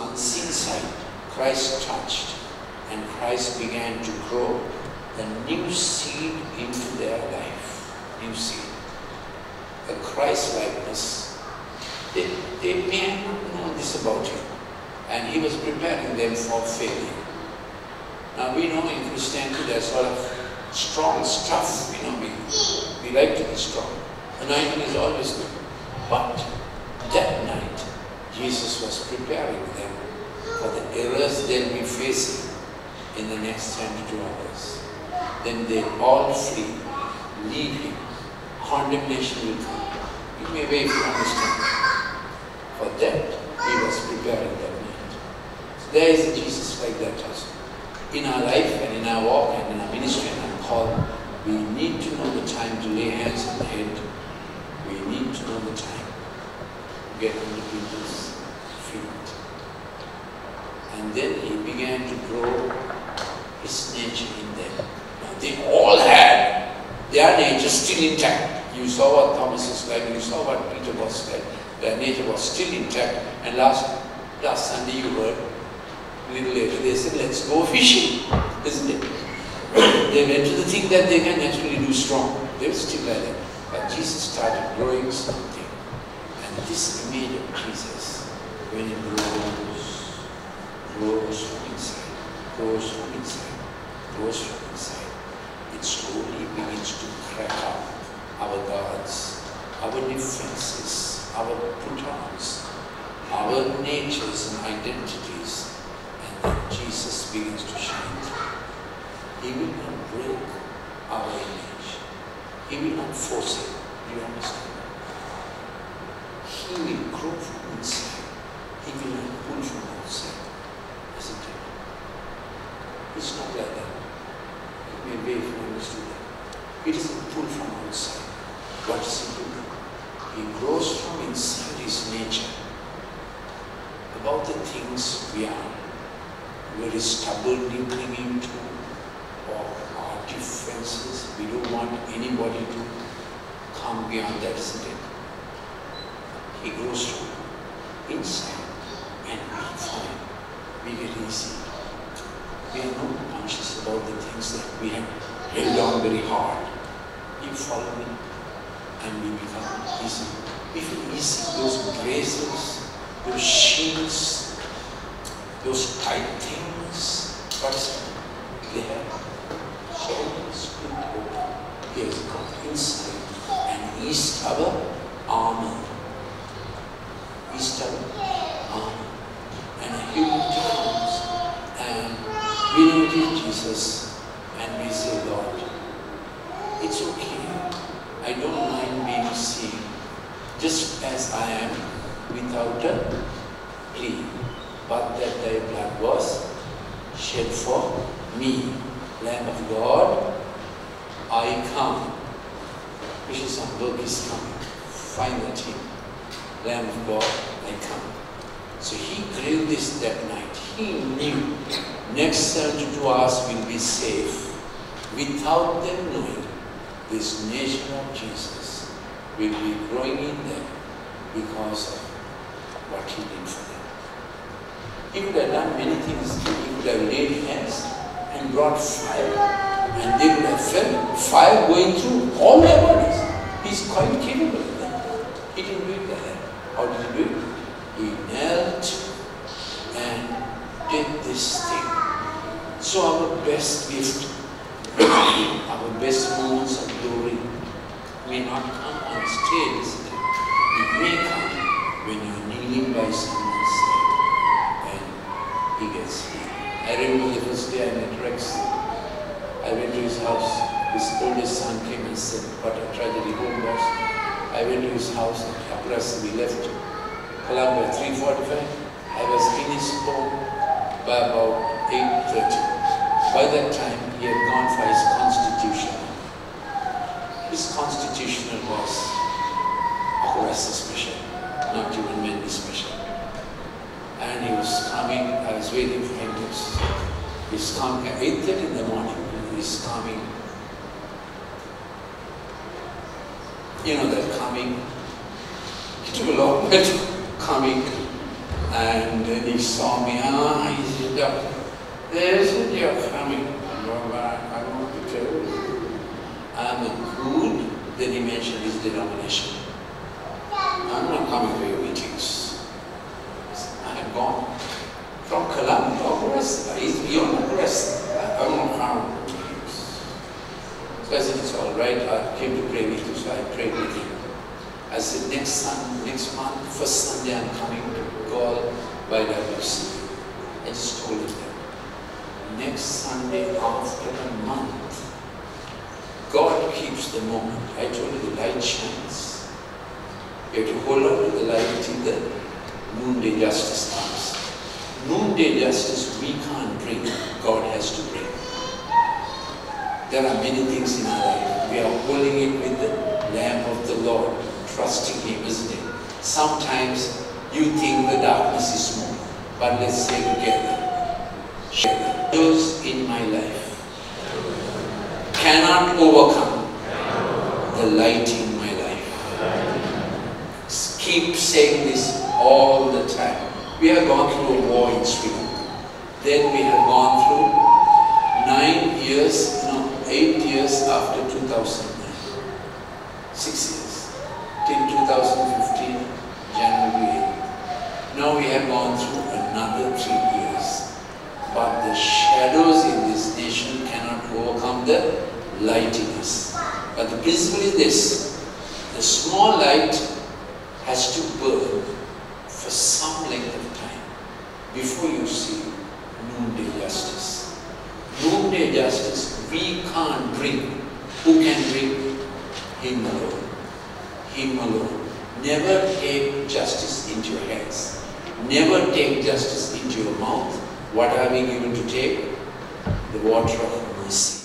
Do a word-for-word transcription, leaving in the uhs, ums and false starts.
unseen side, Christ touched, and Christ began to grow a new seed into their life. New seed. A Christ-likeness. They, they may have not known this about him. And he was preparing them for failure. Now we know in Christianity there's a lot of strong stuff. You know, we, we like to be strong. Anointing is always good. But that night, Jesus was preparing them for the errors they'll be facing in the next twenty-two hours. Then they all flee, leave him. Condemnation will come. You may wait for understanding. For that, he was preparing that night. So there is a Jesus like that also. In our life and in our walk and in our ministry and our call, we need to know the time to lay hands on the head. We need to know the time to get on the people's feet. And then he began to grow his nature in them. Now they all had their nature still intact. You saw what Thomas was like, you saw what Peter was like. Their nature was still intact. And last, last Sunday you heard, a little later, they said, let's go fishing, isn't it? They went to the thing that they can actually do strong. They were still like that. But Jesus started growing something. And this image of Jesus, when it grows, grows from inside, grows from inside, grows from inside, it slowly begins to crack up our gods, our differences, our put-ons, our natures and identities, and then Jesus begins to shine through. He will not break our image. He will not force it. Do you understand? He will grow from inside. He will not pull from outside. Isn't it? It's not like that. It may be if you understood that. It doesn't pull from outside. What does he do? He grows from inside his nature about the things we are very stubbornly clinging to, or our differences. We don't want anybody to come beyond that, isn't it? He grows from inside, and we find we get easy. We are not conscious about the things that we have held on very hard. You follow me? And we become easy. We feel easy. Those braces, those shields, those tight things, what's they have all split open. He has got inside and east our armor. East our armor. And humility comes, and we know it is Jesus, and we say, Lord, it's okay. I don't mind being seen just as I am without a plea, but that thy blood was shed for me. Lamb of God, I come. Bishop Sandberg is coming. Find that hymn. Lamb of God, I come. So he craved this that night. He knew next seventy-two hours will be safe without them knowing. This nature of Jesus will be growing in them because of what he did for them. He could have done many things. He could have laid hands and brought fire, and they would have felt fire going through all their bodies. He's quite capable of that. He didn't do it like that. How did he do it? He knelt and did this thing. So our best gift, our best moments of glory may not come on stage, isn't it? It may come when you're kneeling by someone's side and he gets healed. I remember the first day I met Rex. I went to his house. His oldest son came and said, what a tragedy, home boss. I went to his house and Abrasa, we left Columbia at three forty-five. I was in his home by about eight thirty. By that time, he had gone for his constitutional. His constitutional was Abrasa special, not even Mendis special. And he was coming, I was waiting for him. He's coming at eight thirty in the morning. He's coming. You know that coming. It took a long way to coming. And then he saw me, ah, he said, Doctor, there's a you're coming. I want to tell you, I'm a good, then he mentioned his denomination. I'm not coming to your meetings. I had gone from Colombia to West, he's beyond the rest. I don't know how to meetings. So I said, it's all right, I came to pray with you, so I prayed with him. I said, next Sunday, next month, first Sunday I'm coming to call by W C. I just told him that. Next Sunday after a month, God keeps the moment. I told you the light shines. You have to hold on to the light till the noonday justice comes. Noonday justice we can't bring, God has to bring. There are many things in our life. We are holding it with the lamp of the Lord, trusting Him, isn't it? Sometimes you think the darkness is small, but let's say together. Those in my life cannot overcome the light in my life. Keep saying this all the time. We have gone through a war in Sri Lanka. Then we have gone through nine years, no, eight years after two thousand nine. Six years. Till two thousand fifteen, January eighth. Now we have gone through another three years. But the shadows in this nation cannot overcome the light in us. But the principle is this: the small light has to burn for some length of time before you see noonday justice. Noonday justice we can't bring. Who can bring? Him alone. Him alone. Never take justice into your hands. Never take justice into your mouth. What are we given to take? The water of mercy.